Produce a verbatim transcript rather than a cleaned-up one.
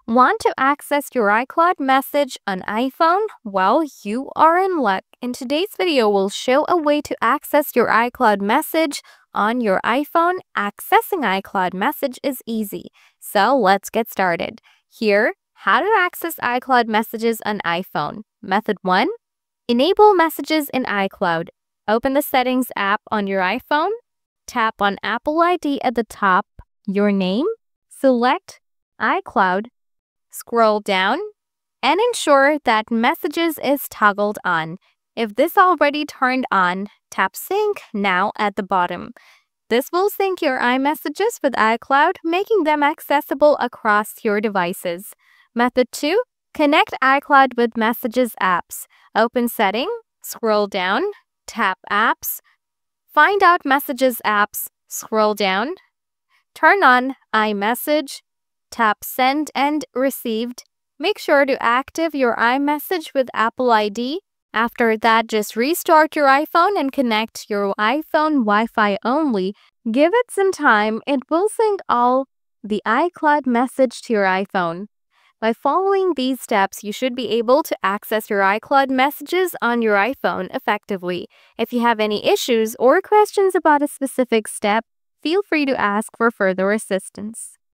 Want to access your iCloud message on iPhone? Well, you are in luck. In today's video, we'll show a way to access your iCloud message on your iPhone. Accessing iCloud message is easy. So let's get started. Here, how to access iCloud messages on iPhone. Method one. Enable messages in iCloud. Open the Settings app on your iPhone. Tap on Apple I D at the top, your name, select iCloud, scroll down, and ensure that Messages is toggled on. If this already turned on, tap Sync Now at the bottom. This will sync your iMessages with iCloud, making them accessible across your devices. Method two. Connect iCloud with Messages apps. Open Setting, scroll down, tap Apps, find out Messages apps, scroll down, turn on iMessage, tap Send and Received. Make sure to active your iMessage with Apple I D. After that, just restart your iPhone and connect your iPhone Wi-Fi only. Give it some time, it will sync all the iCloud message to your iPhone. By following these steps, you should be able to access your iCloud messages on your iPhone effectively. If you have any issues or questions about a specific step, feel free to ask for further assistance.